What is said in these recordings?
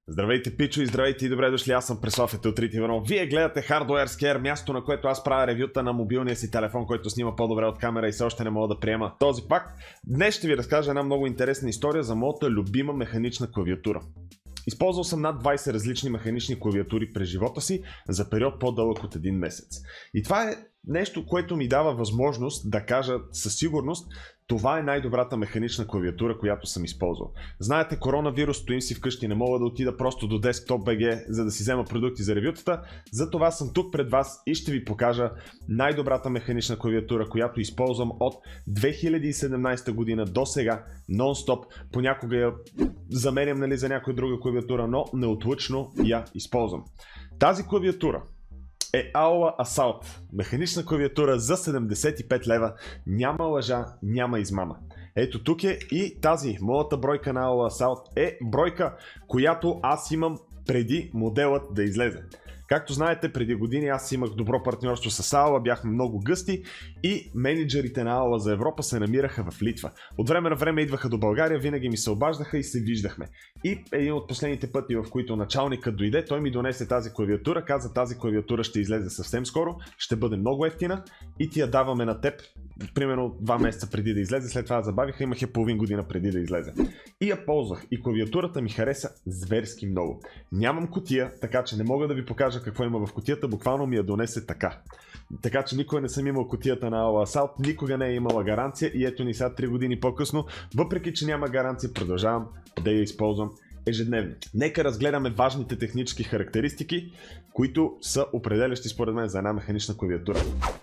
Здравейте, пичо, и здравейте и добре дошли, аз съм Преслав Телтрит Иванов. Вие гледате Hardware Scare, място на което аз правя ревюта на мобилния си телефон, който снима по-добре от камера и все още не мога да приема този пак. Днес ще ви разкажа една много интересна история за моята любима механична клавиатура. Използвал съм над 20 различни механични клавиатури през живота си за период по-дълъг от един месец. И това е нещо, което ми дава възможност да кажа със сигурност, това е най-добрата механична клавиатура, която съм използвал. Знаете, коронавирус, стоим си вкъщи, не мога да отида просто до Desktop.bg, за да си взема продукти за ревютата. Затова съм тук пред вас и ще ви покажа най-добрата механична клавиатура, която използвам от 2017 година до сега, нон-стоп. Понякога я замерям за някоя друга клавиатура, но неотлъчно я използвам. Тази клавиатура е AOA Assault. Механична клавиатура за 75 лева. Няма лъжа, няма измама. Ето тук е и тази, моята бройка на AOA Assault е бройка, която аз имам преди моделът да излезе. Както знаете, преди години аз имах добро партньорство с AOA, бяхме много гъсти и менеджерите на AOA за Европа се намираха в Литва. От време на време идваха до България, винаги ми се обаждаха и се виждахме. И един от последните пъти, в които началникът дойде, той ми донесе тази клавиатура, каза: тази клавиатура ще излезе съвсем скоро, ще бъде много евтина и ти я даваме на теб, примерно 2 месеца преди да излезе, след това я забавиха, имах я половин година преди да излезе. И я ползвах и клавиатурата ми хареса зверски много. Нямам кутия, така че не мога да ви покажа какво има в кутията, буквално ми я донесе така. Така че никога не съм имал кутията на AOA Assault, никога не е имала гаранция и ето ни сега 3 години по-късно, въпреки че няма гаранция, продължавам да я използвам ежедневно. Нека разгледаме важните технически характеристики, които са определящи според мен за една механична клавиатура.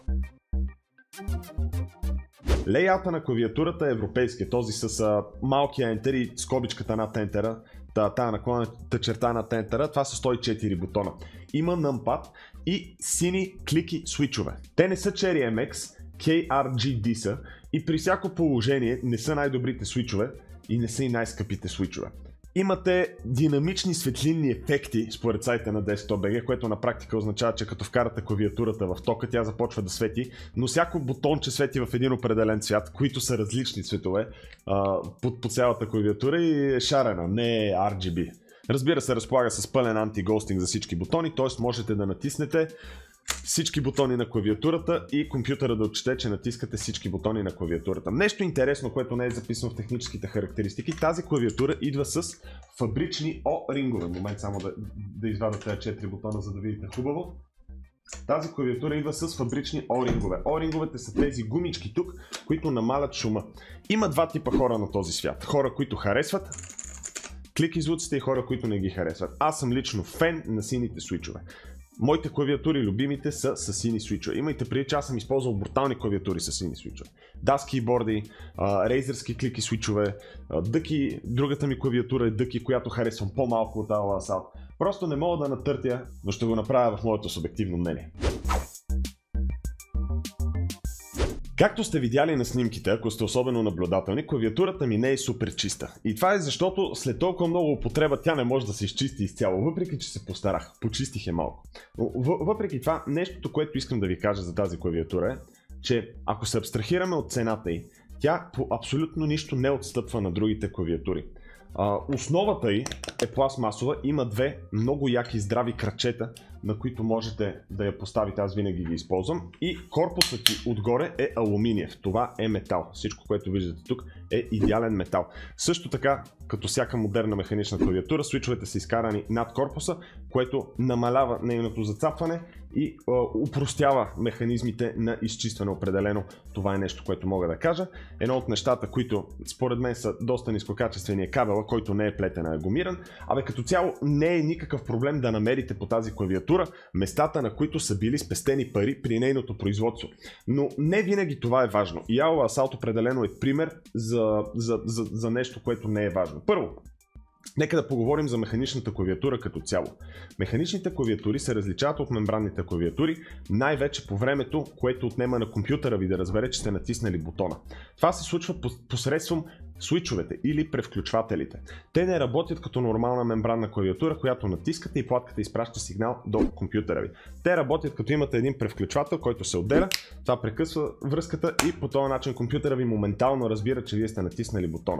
Лейаута на клавиатурата е европейския, този с малкия ентер и скобичката над ентера, тая наклонената черта над ентера, това са 104 бутона. Има numpad и сини клики свичове. Те не са Cherry MX, KRGD са и при всяко положение не са най-добрите свичове и не са и най-скъпите свичове. Имате динамични светлинни ефекти според сайта на Desktop.bg, което на практика означава, че като вкарате клавиатурата в тока, тя започва да свети, но всяко бутонче свети в един определен цвят, които са различни цветове по цялата клавиатура и е шарена, не е RGB. Разбира се, разполага с пълен антигостинг за всички бутони, т.е. можете да натиснете всички бутони на клавиатурата и компютъра да отчете, че натискате всички бутони на клавиатурата. Нещо интересно, което не е записано в техническите характеристики, тази клавиатура идва с фабрични О-рингове. Момент само да извадя тези 4 бутона, за да видите хубаво. Тази клавиатура идва с фабрични О-рингове. О-ринговете са тези гумички тук, които намалят шума. Има два типа хора на този свят. Хора, които харесват клик звуците и хора, които не ги харесват. Аз съм лично фен на сините свичове. Моите клавиатури, любимите, са с сини свичове. Имайте преди, че аз съм използвал брутални клавиатури с сини свичове. DAS кейборди, рейзърски клики свичове, Ducky, другата ми клавиатура е Ducky, която харесвам по-малко от AOA Assault. Просто не мога да натъртя, но ще го направя в моето субективно мнение. Както сте видяли на снимките, ако сте особено наблюдателни, клавиатурата ми не е супер чиста. И това е защото след толкова много употреба тя не може да се изчисти изцяло, въпреки че се постарах. Почистих я малко. Но въпреки това, нещото, което искам да ви кажа за тази клавиатура е, че ако се абстрахираме от цената й, тя по абсолютно нищо не отстъпва на другите клавиатури. Основата й е пластмасова, има две много яки здрави крачета, на които можете да я поставите, аз винаги ги използвам, и корпусът ти отгоре е алуминиев, това е метал, всичко, което виждате тук е идеален метал. Също така, като всяка модерна механична клавиатура, свичовете са изкарани над корпуса, което намалява нейното зацапване и упростява механизмите на изчистване определено. Това е нещо, което мога да кажа. Едно от нещата, които според мен са доста нискокачествени, е кабела, който не е плетен, а е гумиран. Като цяло не е никакъв проблем да намерите по тази клавиатура местата, на които са били спестени пари при нейното производство. Но не винаги това е важно. И AOA Assault определено е пример за нещо, което не е важно. Първо, нека да поговорим за механичната клавиатура като цяло. Механичните клавиатури се различават от мембранните клавиатури, най-вече по времето, което отнема на компютъра ви да разбере, че сте натиснали бутона. Това се случва посредством свичовете или превключвателите. Те не работят като нормална мембранна клавиатура, която натискате и платката изпраща сигнал до компютъра ви. Те работят като имате един превключвател, който се отделя, това прекъсва връзката и по този начин компютъра ви моментално разбира, че вие сте натиснали бутона.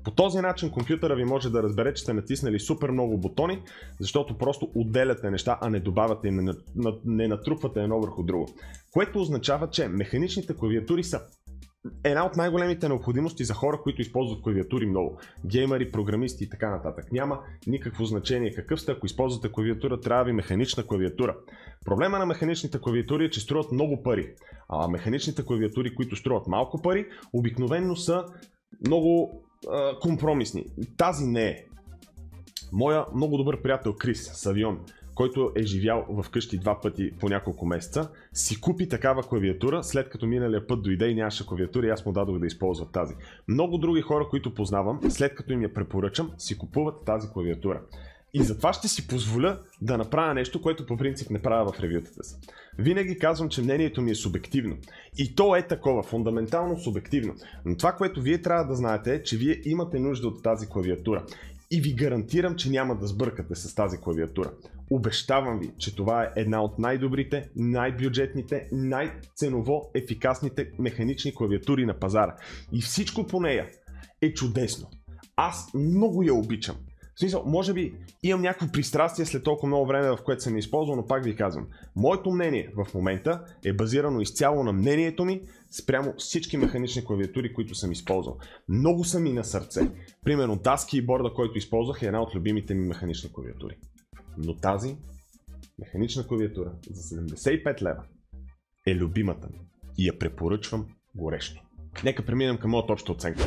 По този начин компютъра ви може да разбере, че сте натиснали супер много бутони, защото просто отделяте неща, а не добавяте и не натрупвате едно върху друго. Което означава, че механичните клавиатури са една от най-големите необходимости за хора, които използват клавиатури много. Геймери, програмисти и така нататък. Няма никакво значение какъв сте, ако използвате клавиатура, трябва ви механична клавиатура. Проблема на механичните клавиатури е, че струват много пари. А механичните клавиатури, които струват малко пари, обикновено са много компромисни. Тази не е. Моя много добър приятел Крис Савион, който е живял в къщи 2 пъти по няколко месеца, си купи такава клавиатура, след като миналия път дойде и нямаше клавиатура и аз му дадох да използва тази. Много други хора, които познавам, след като им я препоръчам, си купуват тази клавиатура. И затова ще си позволя да направя нещо, което по принцип не правя в ревютата си. Винаги казвам, че мнението ми е субективно. И то е такова, фундаментално субективно. Но това, което вие трябва да знаете е, че вие имате нужда от тази клавиатура. И ви гарантирам, че няма да сбъркате с тази клавиатура. Обещавам ви, че това е една от най-добрите, най-бюджетните, най-ценово ефикасните механични клавиатури на пазара. И всичко по нея е чудесно. Аз много я обичам. В смисъл, може би имам някакво пристрастие след толкова много време, в което съм използвал, но пак ви казвам. Моето мнение в момента е базирано изцяло на мнението ми спрямо всички механични клавиатури, които съм използвал. Много са ми на сърце. Примерно тази кейборда, който използвах, е една от любимите ми механични клавиатури. Но тази механична клавиатура за 75 лева е любимата ми и я препоръчвам горещо. Нека преминем към моята обща оценка.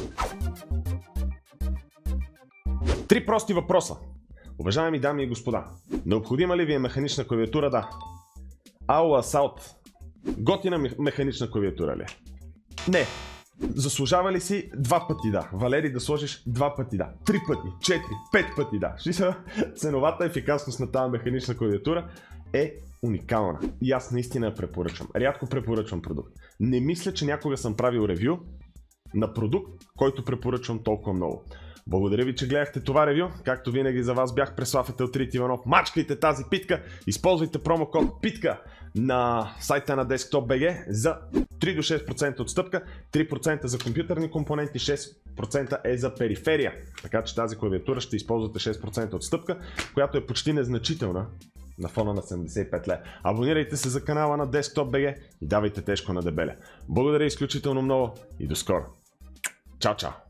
3 прости въпроса. Уважаеми дами и господа, необходима ли ви е механична клавиатура? Да. Аула Саут. Готина механична клавиатура ли е? Не. Заслужава ли си 2 пъти да? Валери, да сложиш 2 пъти да. 3 пъти, 4, 5 пъти да. Ценовата ефикасност на тази механична клавиатура е уникална. И аз наистина я препоръчвам. Рядко препоръчвам продукт. Не мисля, че някога съм правил ревю на продукт, който препоръчвам толкова много. Благодаря ви, че гледахте това ревю. Както винаги за вас бях Преслав Етелтрит Иванов. Мачкайте тази питка, използвайте промокод ПИТКА на сайта на Desktop.bg за 3 до 6% отстъпка, 3% за компютърни компоненти, 6% е за периферия. Така че тази клавиатура ще използвате 6% отстъпка, която е почти незначителна на фона на 75 лева. Абонирайте се за канала на Desktop.bg и давайте тежко на дебеля. Благодаря изключително много и до скоро. Чао, чао!